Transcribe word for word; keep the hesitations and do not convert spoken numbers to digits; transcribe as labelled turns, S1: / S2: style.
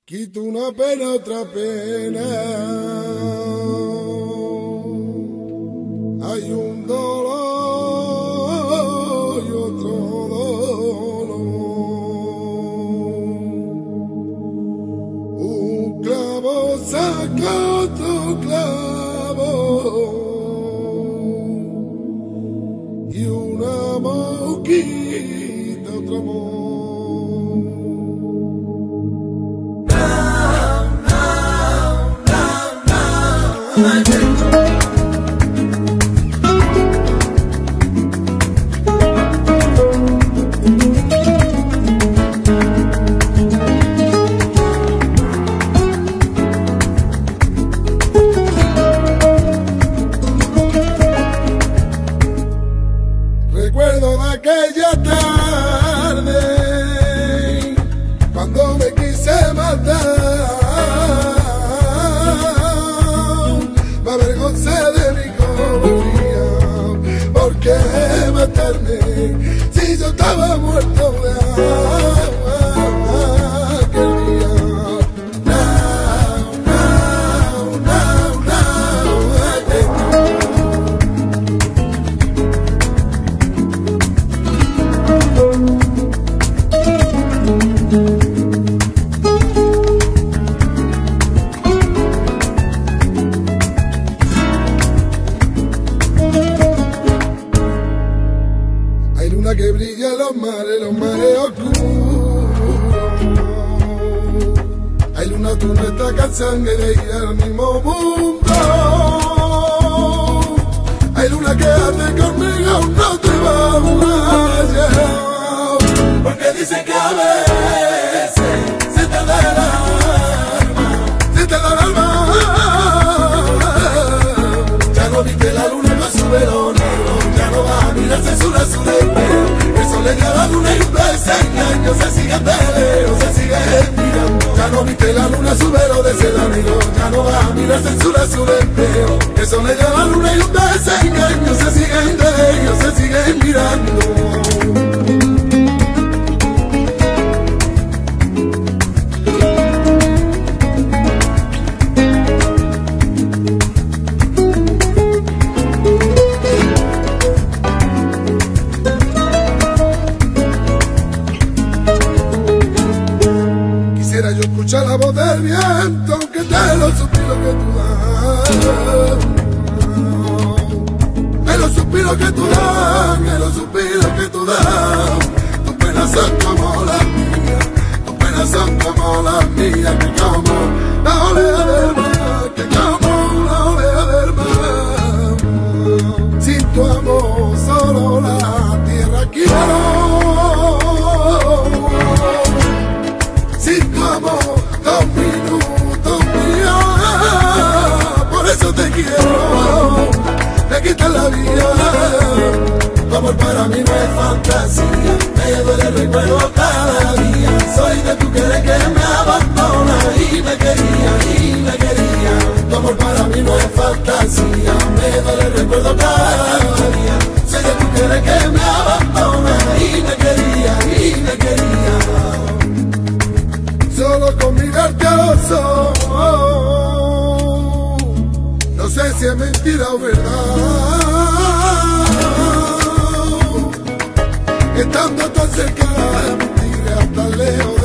S1: Quito una pena, otra pena. Hay un dolor y otro dolor. Un clavo saca otro clavo. Y un amor quita otro amor. Recuerdo de aquella tarde cuando me quise matar, me avergoncé de mi compañía. ¿Por qué matarme si yo estaba muerto de aquel día? Now, now, now, now, hay luna que brilla en los mares, los mares oscuros. Hay luna, tú no estás cansada de ir al mismo mundo. Hay luna, quédate conmigo, no te vayas, porque dicen que a veces se te da el alma, se te da el alma. Ya no viste la luna con su velo negro, ya no va a mirar censura su despejo. El sol le da la luna y un desengaño, se siguen de lejos, se siguen mirando. Ya no viste la luna su velo de seda negro, ya no va a mirar censura su despejo. El sol le da la luna y un desengaño, se siguen de lejos, se siguen mirando. Quisiera yo escuchar la voz del viento, que te lo suspiro que tú das, me lo suspiro que tú das, me lo suspiro que tú das. Tus penas son como las mías, tus penas son como las mías, que como la olea del mar, que como la olea del mar. Sin tu amor solo la tierra quiero. Sin tu amor, dos minutos míos, por eso te quiero, me quitas la vida. Tu amor para mí no es fantasía, me duele el recuerdo cada día. Soy de tu querer que me abandona y me quería, y me quería. Tu amor para mí no es fantasía, me duele el recuerdo cada día. Soy de tu querer que me abandona y me quería, y me quería. Solo con mirarte a los ojos, no sé si es mentira o verdad. Estando tan cerca de la mentira, tan lejos